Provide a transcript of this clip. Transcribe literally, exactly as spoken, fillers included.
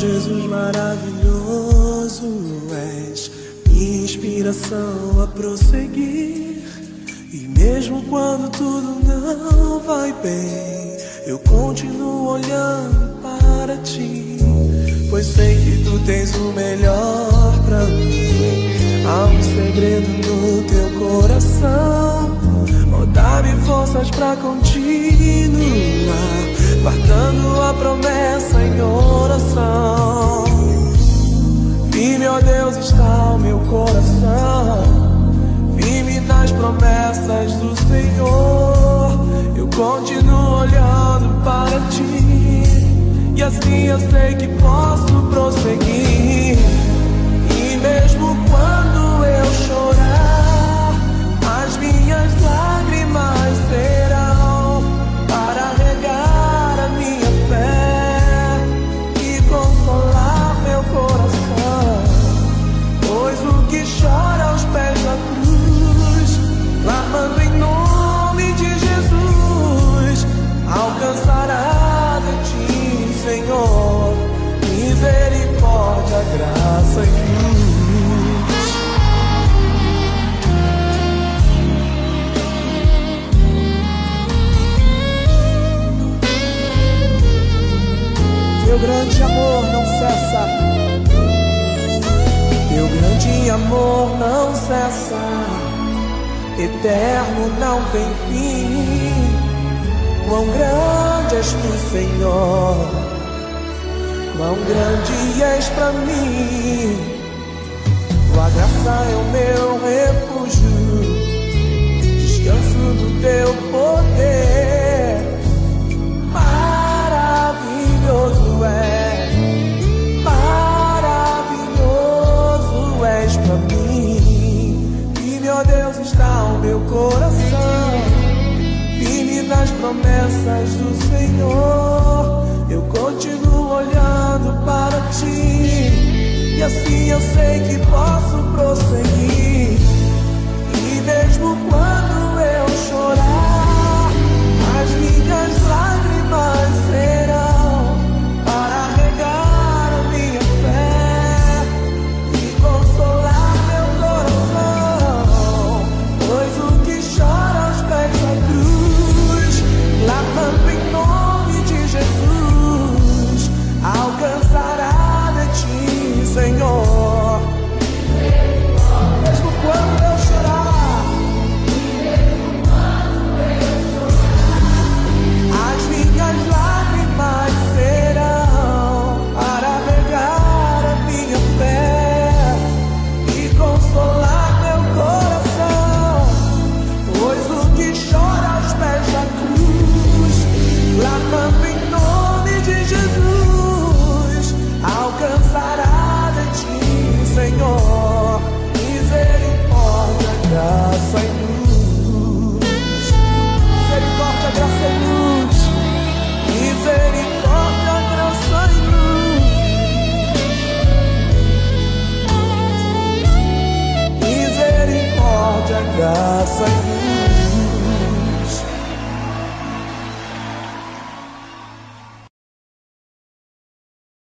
Jesus maravilhoso, és minha inspiração a prosseguir. E mesmo quando tudo não vai bem, eu continuo olhando para ti, pois sei que tu tens o melhor pra mim. Há um segredo no teu coração, oh, dá-me forças pra continuar, guardando a promessa em oração. Firme, ó Deus, está o meu coração, firme nas promessas do Senhor. Eu continuo olhando para ti, e assim eu sei que posso prosseguir. E mesmo quando eu chorar, as minhas lágrimas serão para regar a minha fé e consolar meu coração. Pois o que chora aos pés da cruz, clamando em nome de Jesus, alcançará de ti, Senhor, misericórdia, graça e luz. Teu grande amor não cessa, teu grande amor não cessa, eterno não tem fim. Quão grande és tu, Senhor, quão grande és pra mim. Tua graça é o meu refúgio, descanso do teu poder.